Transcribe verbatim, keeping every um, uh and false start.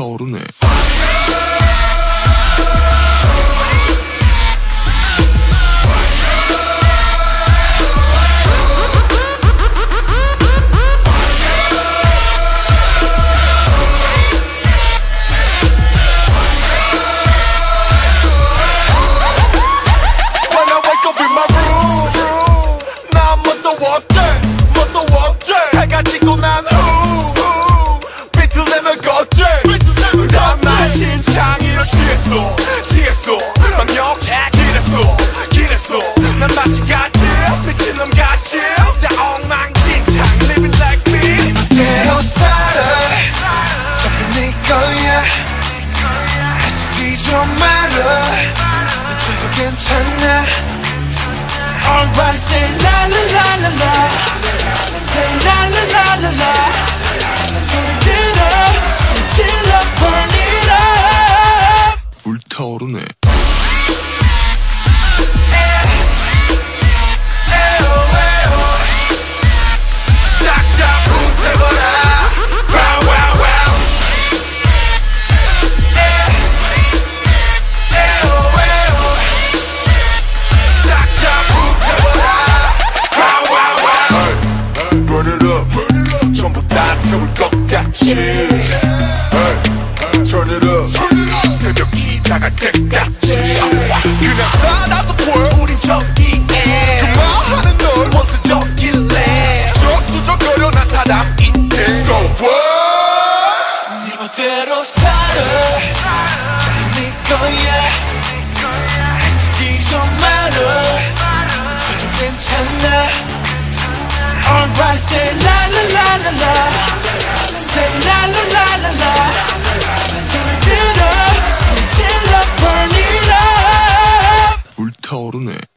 불타오르네. 취했어 막역해 길했어 길했어 난 맛이 같지 미친놈 같지 다 엉망진창 living like me 네 멋대로 살아 자꾸 네 거야 애쓰지 좀 말아 이제도 괜찮아 Alright say la la la la la say la la la la la 소리 들어 소리 질러 burn it up 불타오르네. 전부 다 태울 것 같이 Turn it up 새벽이 다갈 때까지 그냥 살아도 볼 우린 저기에 그 말하는 널 원수적일래 수저수저거려 난 사람인데 So what 네 멋대로 살아 잘 네 거야 애쓰지 좀 말아 저도 괜찮아 Alright, say la la la la la say la la la la la 소리 들어 소리 질러 burn it up 불타오르네.